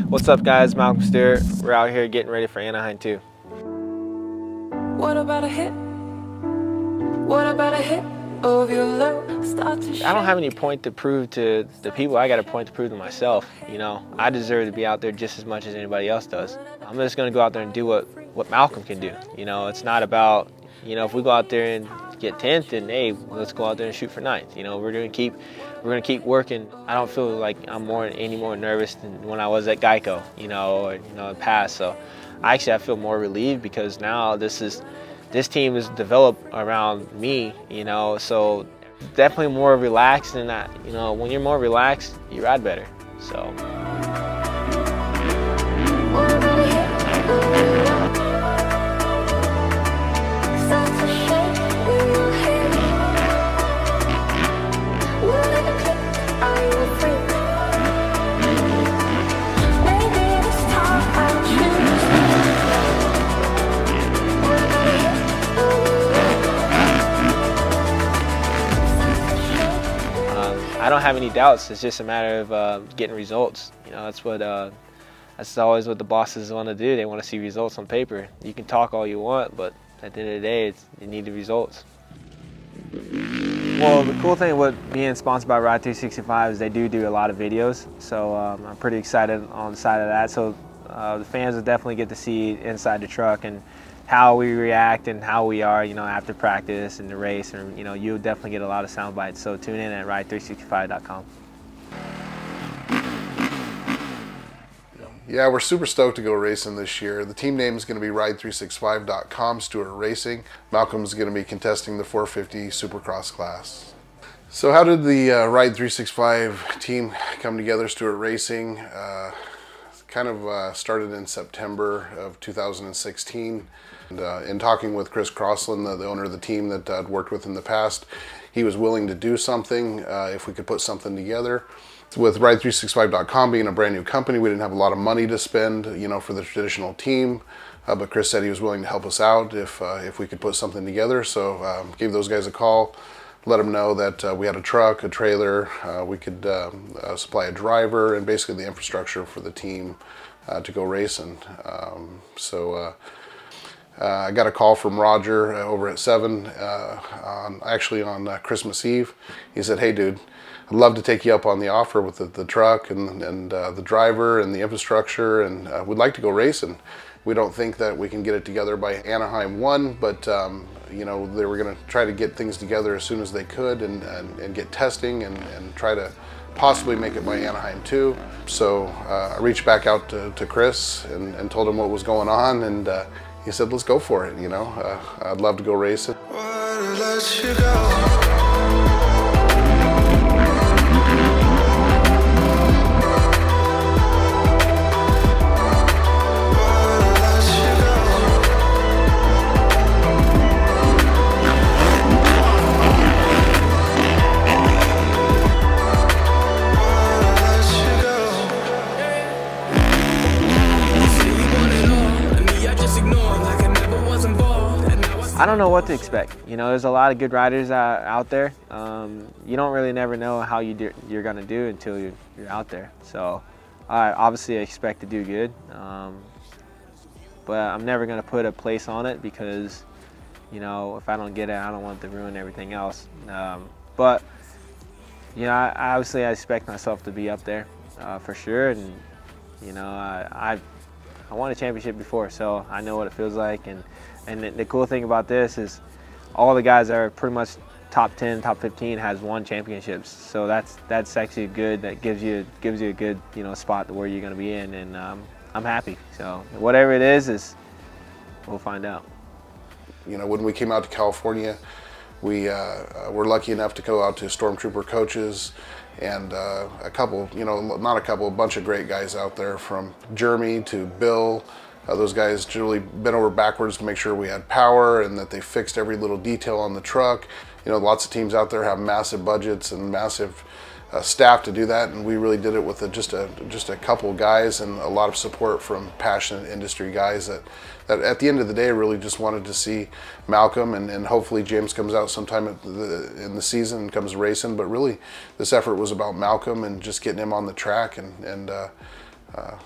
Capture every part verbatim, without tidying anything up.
What's up, guys? Malcolm Stewart. We're out here getting ready for Anaheim too. What about a hit? What about a hit of your love? Start to I don't have any point to prove to the people. I got a point to prove to myself. You know, I deserve to be out there just as much as anybody else does. I'm just going to go out there and do what, what Malcolm can do. You know, it's not about, you know, if we go out there and get tenth, then hey, let's go out there and shoot for ninth. You know, we're going to keep we're going to keep working. I don't feel like I'm more any more nervous than when I was at Geico, you know, or you know, in the past. So actually I feel more relieved because now this is this team is developed around me, you know, so definitely more relaxed, and that, you know, when you're more relaxed, you ride better. So I don't have any doubts. It's just a matter of uh, getting results. You know, that's what uh, that's always what the bosses want to do. They want to see results on paper. You can talk all you want, but at the end of the day, it's, you need the results. Well, the cool thing with being sponsored by Ride three sixty-five is they do do a lot of videos. So um, I'm pretty excited on the side of that. So uh, the fans will definitely get to see inside the truck and how we react and how we are, you know, after practice and the race, and you know, you'll definitely get a lot of sound bites. So tune in at ride three sixty-five dot com. Yeah, we're super stoked to go racing this year. The team name is going to be ride three sixty-five dot com, Stewart Racing. Malcolm's going to be contesting the four fifty Supercross class. So how did the uh, Ride three sixty-five team come together, Stewart Racing? Uh, kind of uh, started in September of two thousand sixteen. And, uh, in talking with Chris Crossland, the, the owner of the team that I'd worked with in the past, he was willing to do something uh, if we could put something together. With ride three sixty-five dot com being a brand new company, we didn't have a lot of money to spend, you know, for the traditional team. Uh, but Chris said he was willing to help us out if uh, if we could put something together. So um, gave those guys a call, let them know that uh, we had a truck, a trailer, uh, we could um, uh, supply a driver, and basically the infrastructure for the team uh, to go racing. Um, so. Uh, Uh, I got a call from Roger uh, over at seven, uh, on, actually on uh, Christmas Eve. He said, "Hey dude, I'd love to take you up on the offer with the, the truck and, and uh, the driver and the infrastructure, and uh, we'd like to go racing. We don't think that we can get it together by Anaheim one, but um, you know, they were going to try to get things together as soon as they could and, and, and get testing and, and try to possibly make it by Anaheim two. So uh, I reached back out to, to Chris and, and told him what was going on, and uh, he said, "Let's go for it, you know. Uh, I'd love to go racing." I don't know what to expect. You know, there's a lot of good riders uh, out there. Um, you don't really never know how you do, you're going to do until you're, you're out there. So I obviously expect to do good, um, but I'm never going to put a place on it because, you know, if I don't get it, I don't want to ruin everything else. Um, but, you know, I, obviously I expect myself to be up there uh, for sure. And, you know, I, I, I won a championship before, so I know what it feels like. And, And the, the cool thing about this is all the guys that are pretty much top ten, top fifteen has won championships. So that's that's actually good. That gives you gives you a good, you know, spot to where you're going to be in, and um, I'm happy. So whatever it is, is we'll find out. You know, when we came out to California, we uh, were lucky enough to go out to Stormtrooper coaches and uh, a couple, you know, not a couple, a bunch of great guys out there, from Jeremy to Bill. Uh, those guys really bent over backwards to make sure we had power and that they fixed every little detail on the truck. You know, lots of teams out there have massive budgets and massive uh, staff to do that, and we really did it with a, just a just a couple guys and a lot of support from passionate industry guys that, that at the end of the day really just wanted to see Malcolm, and, and hopefully James comes out sometime at the, in the season and comes racing. But really, this effort was about Malcolm and just getting him on the track and and. Uh, uh,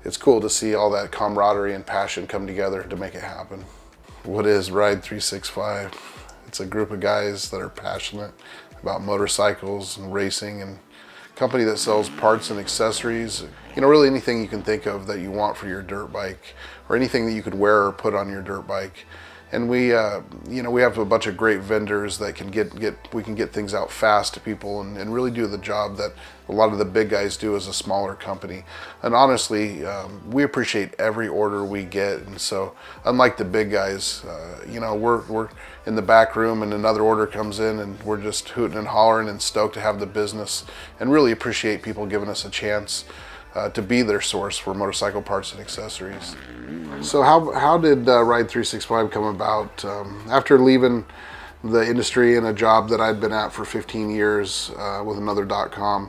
it's cool to see all that camaraderie and passion come together to make it happen. What is Ride three sixty-five? It's a group of guys that are passionate about motorcycles and racing, and a company that sells parts and accessories. You know, really anything you can think of that you want for your dirt bike, or anything that you could wear or put on your dirt bike. And we, uh, you know, we have a bunch of great vendors that can get, get we can get things out fast to people and, and really do the job that a lot of the big guys do as a smaller company. And honestly, um, we appreciate every order we get. And so, unlike the big guys, uh, you know, we're we're in the back room and another order comes in, and we're just hooting and hollering and stoked to have the business, and really appreciate people giving us a chance Uh, to be their source for motorcycle parts and accessories. So how, how did uh, Ride three sixty-five come about? Um, after leaving the industry and a job that I'd been at for fifteen years uh, with another dot com,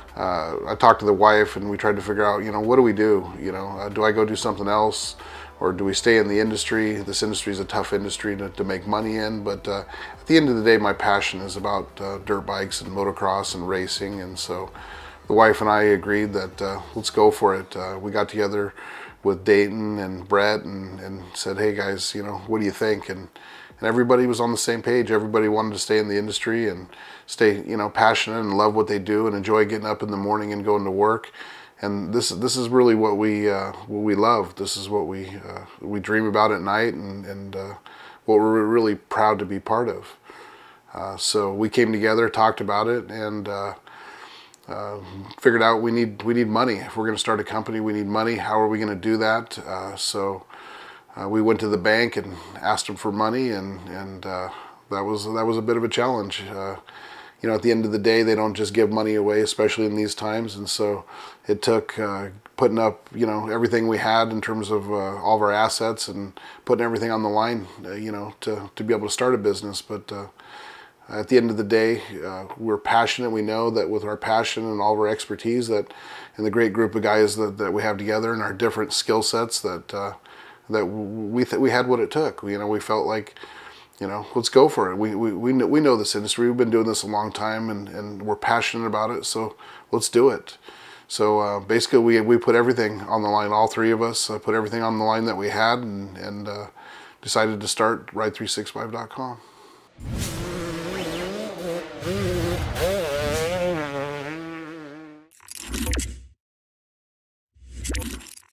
uh, I talked to the wife and we tried to figure out, you know, what do we do? You know, uh, do I go do something else, or do we stay in the industry? This industry is a tough industry to, to make money in, but uh, at the end of the day, my passion is about uh, dirt bikes and motocross and racing, and so the wife and I agreed that uh, let's go for it. Uh, we got together with Dayton and Brett and, and said, hey guys, you know, what do you think? And, and everybody was on the same page. Everybody wanted to stay in the industry and stay, you know, passionate and love what they do and enjoy getting up in the morning and going to work. And this this is really what we uh, what we love. This is what we uh, we dream about at night, and, and uh, what we're really proud to be part of. Uh, so we came together, talked about it, and uh, Uh, figured out we need we need money. If we're going to start a company, we need money. How are we going to do that? Uh, so uh, we went to the bank and asked them for money, and and uh, that was that was a bit of a challenge. Uh, you know, at the end of the day, they don't just give money away, especially in these times. And so it took uh, putting up, you know, everything we had in terms of uh, all of our assets and putting everything on the line, uh, you know, to to be able to start a business. But uh, at the end of the day, uh, we're passionate. We know that with our passion and all of our expertise, that and the great group of guys that, that we have together and our different skill sets, that uh, that we th we had what it took. We, you know, we felt like, you know, let's go for it. We we we know, we know this industry. We've been doing this a long time, and and we're passionate about it. So let's do it. So uh, basically, we we put everything on the line. All three of us uh, put everything on the line that we had, and and uh, decided to start Ride three sixty-five dot com. Mm-hmm.